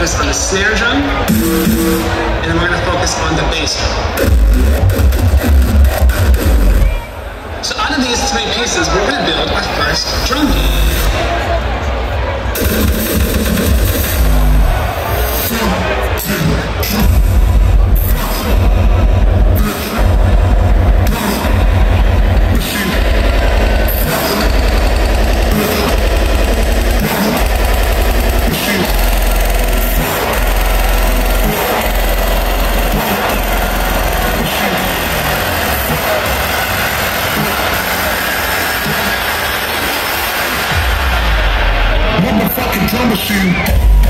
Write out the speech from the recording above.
focus on the snare drum, and then we're going to focus on the bass drum. So out of these three pieces, we're going to build our first drum beat. Motherfucking drum machine.